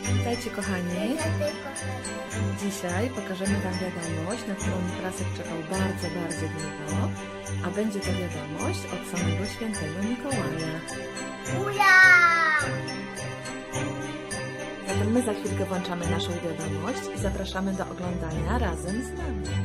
Witajcie kochani. Dzisiaj pokażemy Wam wiadomość, na którą Nikrasek czekał bardzo, bardzo długo, a będzie to wiadomość od samego świętego Mikołaja. Ura! Zatem my za chwilkę włączamy naszą wiadomość i zapraszamy do oglądania razem z nami.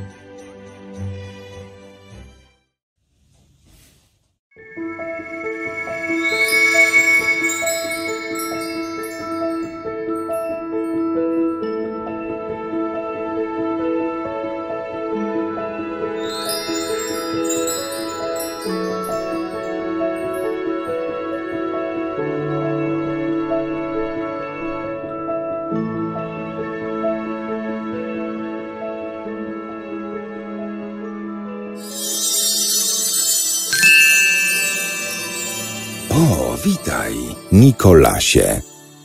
O, witaj, Nikolasie.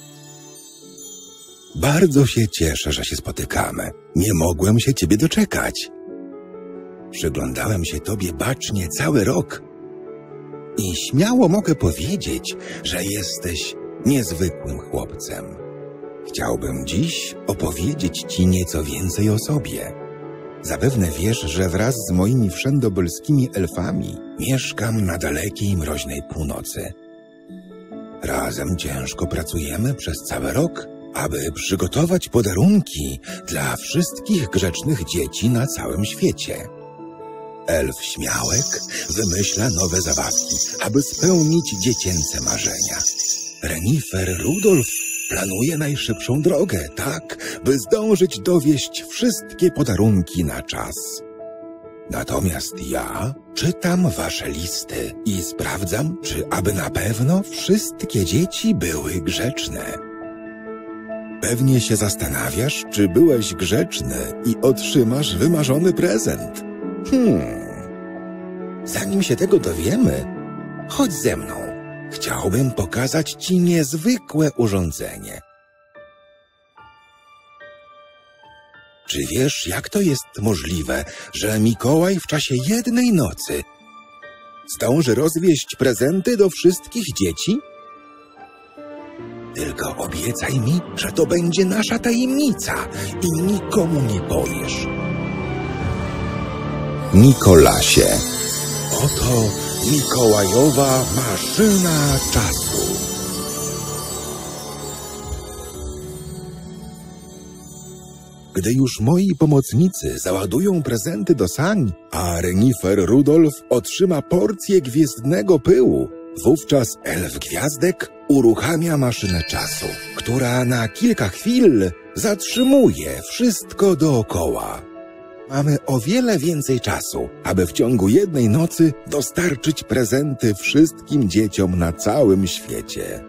Bardzo się cieszę, że się spotykamy. Nie mogłem się ciebie doczekać. Przyglądałem się tobie bacznie cały rok i śmiało mogę powiedzieć, że jesteś niezwykłym chłopcem. Chciałbym dziś opowiedzieć ci nieco więcej o sobie. Zapewne wiesz, że wraz z moimi wszędobylskimi elfami mieszkam na dalekiej, mroźnej północy. Razem ciężko pracujemy przez cały rok, aby przygotować podarunki dla wszystkich grzecznych dzieci na całym świecie. Elf Śmiałek wymyśla nowe zabawki, aby spełnić dziecięce marzenia. Renifer Rudolf planuje najszybszą drogę, tak, by zdążyć dowieźć wszystkie podarunki na czas. Natomiast ja czytam wasze listy i sprawdzam, czy aby na pewno wszystkie dzieci były grzeczne. Pewnie się zastanawiasz, czy byłeś grzeczny i otrzymasz wymarzony prezent. Zanim się tego dowiemy, chodź ze mną. Chciałbym pokazać ci niezwykłe urządzenie. Czy wiesz, jak to jest możliwe, że Mikołaj w czasie jednej nocy zdąży rozwieźć prezenty do wszystkich dzieci? Tylko obiecaj mi, że to będzie nasza tajemnica i nikomu nie powiesz. Nikolasie, oto Mikołajowa maszyna czasu. Gdy już moi pomocnicy załadują prezenty do sań, a Renifer Rudolf otrzyma porcję gwiezdnego pyłu, wówczas Elf Gwiazdek uruchamia maszynę czasu, która na kilka chwil zatrzymuje wszystko dookoła. Mamy o wiele więcej czasu, aby w ciągu jednej nocy dostarczyć prezenty wszystkim dzieciom na całym świecie.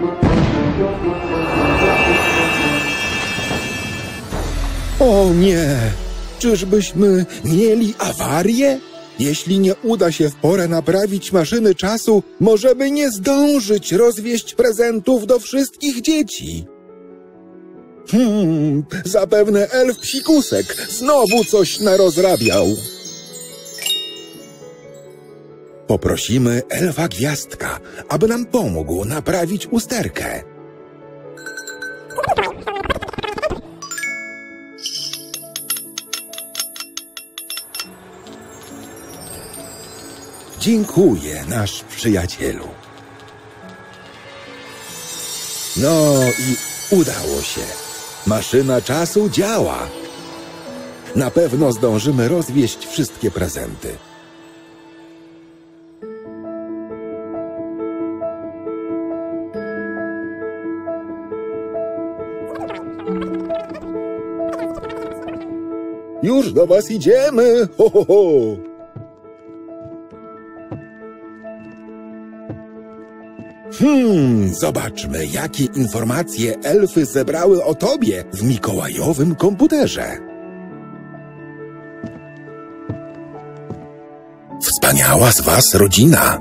O nie! Czyżbyśmy mieli awarię? Jeśli nie uda się w porę naprawić maszyny czasu, możemy nie zdążyć rozwieźć prezentów do wszystkich dzieci. Zapewne elf Psikusek znowu coś narozrabiał. Poprosimy elfa Gwiazdka, aby nam pomógł naprawić usterkę. Dziękuję, nasz przyjacielu. No i udało się. Maszyna czasu działa. Na pewno zdążymy rozwieźć wszystkie prezenty. Już do was idziemy! Ho, ho, ho! Zobaczmy, jakie informacje elfy zebrały o tobie w mikołajowym komputerze. Wspaniała z was rodzina.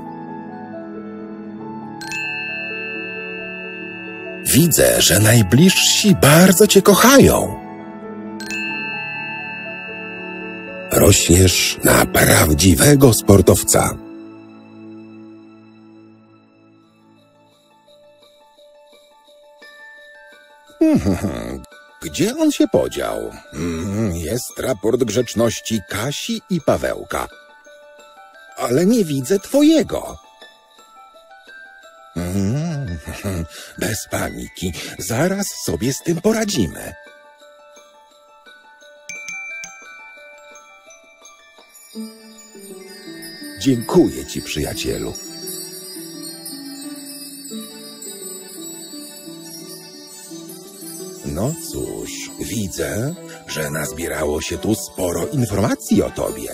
Widzę, że najbliżsi bardzo cię kochają. Rośniesz na prawdziwego sportowca. Gdzie on się podział? Jest raport grzeczności Kasi i Pawełka. Ale nie widzę twojego. Bez paniki, zaraz sobie z tym poradzimy. Dziękuję ci, przyjacielu. No cóż, widzę, że nazbierało się tu sporo informacji o tobie.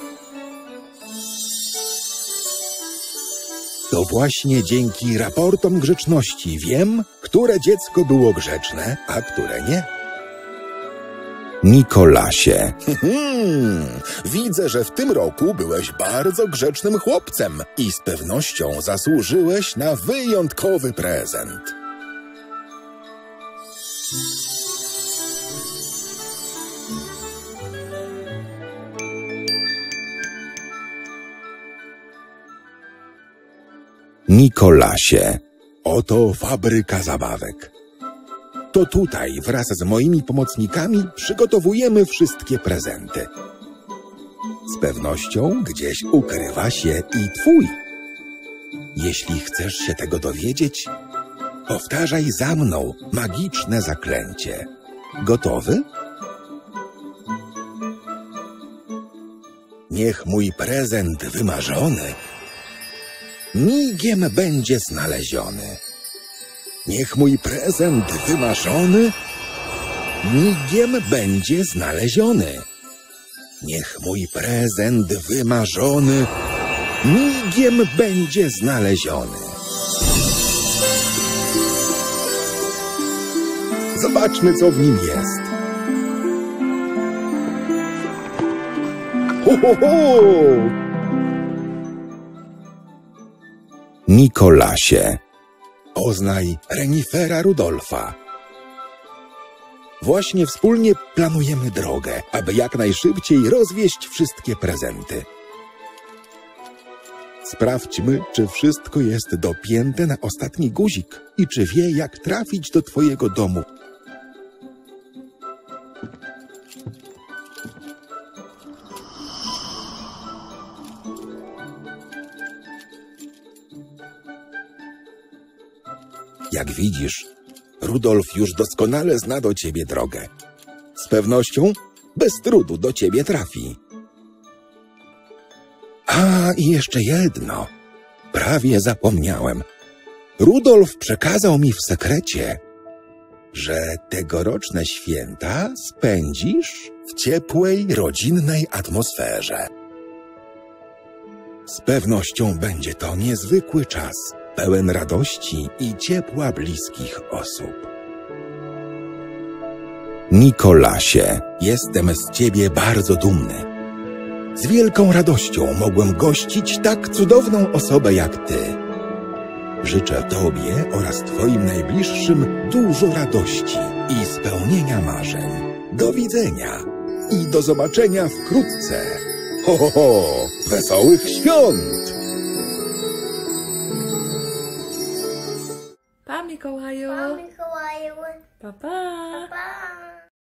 To właśnie dzięki raportom grzeczności wiem, które dziecko było grzeczne, a które nie. Nikolasie. Widzę, że w tym roku byłeś bardzo grzecznym chłopcem i z pewnością zasłużyłeś na wyjątkowy prezent. Nikolasie, oto fabryka zabawek. To tutaj wraz z moimi pomocnikami przygotowujemy wszystkie prezenty. Z pewnością gdzieś ukrywa się i twój. Jeśli chcesz się tego dowiedzieć, powtarzaj za mną magiczne zaklęcie. Gotowy? Niech mój prezent wymarzony migiem będzie znaleziony. Niech mój prezent wymarzony migiem będzie znaleziony. Niech mój prezent wymarzony migiem będzie znaleziony. Zobaczmy, co w nim jest. Ho, ho, ho! Nikolasie, poznaj renifera Rudolfa. Właśnie wspólnie planujemy drogę, aby jak najszybciej rozwieźć wszystkie prezenty. Sprawdźmy, czy wszystko jest dopięte na ostatni guzik i czy wie, jak trafić do twojego domu. Jak widzisz, Rudolf już doskonale zna do ciebie drogę. Z pewnością bez trudu do ciebie trafi. A, i jeszcze jedno. Prawie zapomniałem. Rudolf przekazał mi w sekrecie, że tegoroczne święta spędzisz w ciepłej, rodzinnej atmosferze. Z pewnością będzie to niezwykły czas, pełen radości i ciepła bliskich osób. Nikolasie, jestem z ciebie bardzo dumny. Z wielką radością mogłem gościć tak cudowną osobę jak ty. Życzę tobie oraz twoim najbliższym dużo radości i spełnienia marzeń. Do widzenia i do zobaczenia wkrótce. Ho, ho, ho! Wesołych świąt! Pa, Mikołaju. Pa, Mikołaju. Pa, pa. Pa.